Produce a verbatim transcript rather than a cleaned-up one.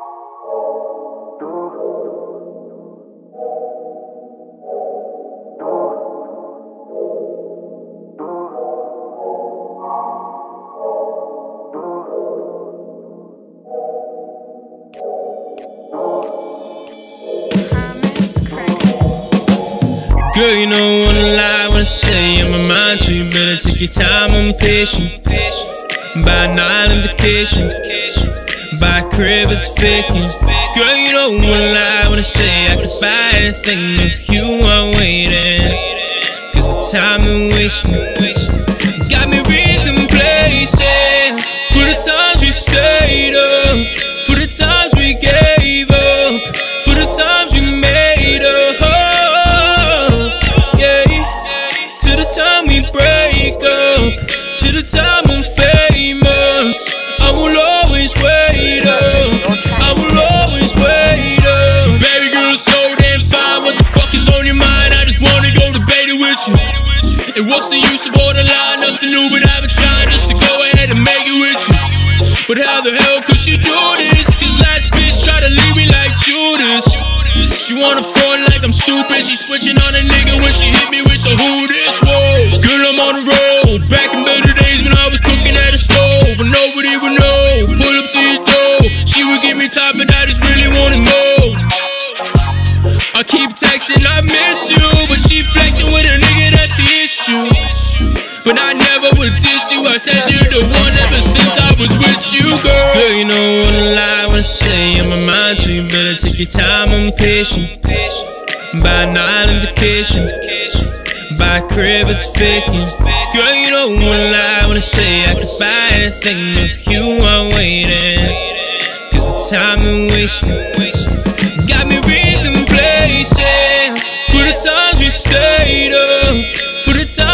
Girl, you don't wanna lie when I say in my mind, so you better take your time, I'm patient. Buy an island vacation, buy a crib, it's vacant. Girl, you don't wanna lie when I say I could buy anything if you are waiting, cause the time is wasting. Got me recontemplating for the times we stayed up, for the times we gave up, for the times we made up. Time we break up, to the time I'm famous, I will always wait up, I will always wait up. Baby girl, so damn fine, what the fuck is on your mind? I just wanna go debate it with you. And what's the use of all the lie? Nothing new, but I've been trying just to go ahead and make it with you. But how the hell could she do this? Cause last bitch tried to leave me like Judas. She wanna front like I'm stupid. She switching on a nigga when she hit me with the who this. Whoa, girl, I'm on the road. Back in better days when I was cooking at a stove and nobody would know. Pull up to your door, she would give me top, and I just really wanted more. I keep texting, I miss you, but she flexing with a nigga, that's the issue. But I never would diss you, I said you're the one ever since I was with you, girl. Girl, you don't wanna lie when I say in my mind, so you better take your time, I'm patient. Buy an island vacation, buy a crib, it's vacant. Girl, you don't wanna lie when I say I could buy anything if you are waiting, cause the time is wasting. Got me recontemplating for the times we stayed up, for the times